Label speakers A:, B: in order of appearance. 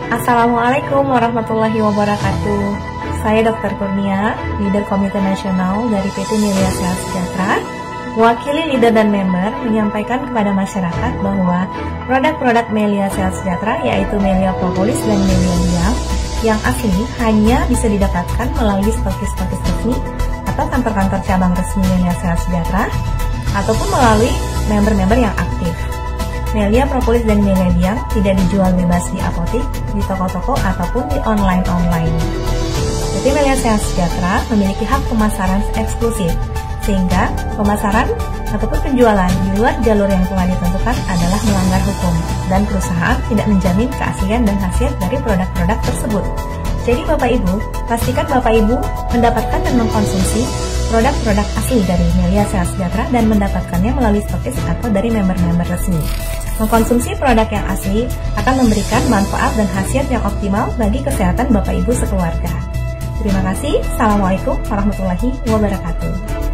A: Assalamualaikum warahmatullahi wabarakatuh. Saya Dr. Kurnia, leader Komite Nasional dari PT Melia Sehat Sejahtera. Mewakili leader dan member menyampaikan kepada masyarakat bahwa produk-produk Melia Sehat Sejahtera yaitu Melia Propolis dan Melia Diam yang asli hanya bisa didapatkan melalui stokis-stokis resmi atau kantor-kantor cabang resmi Melia Sehat Sejahtera ataupun melalui member-member yang aktif. Melia Propolis dan Melia Diam tidak dijual bebas di apotik, di toko-toko, ataupun di online-online. PT Melia Sehat Sejahtera memiliki hak pemasaran eksklusif, sehingga pemasaran ataupun penjualan di luar jalur yang telah ditentukan adalah melanggar hukum, dan perusahaan tidak menjamin keaslian dan khasiat dari produk-produk tersebut. Jadi Bapak Ibu, pastikan Bapak Ibu mendapatkan dan mengkonsumsi produk-produk asli dari Melia Sehat Sejahtera dan mendapatkannya melalui stokis atau dari member-member resmi. Mengkonsumsi produk yang asli akan memberikan manfaat dan khasiat yang optimal bagi kesehatan Bapak Ibu sekeluarga. Terima kasih. Assalamualaikum warahmatullahi wabarakatuh.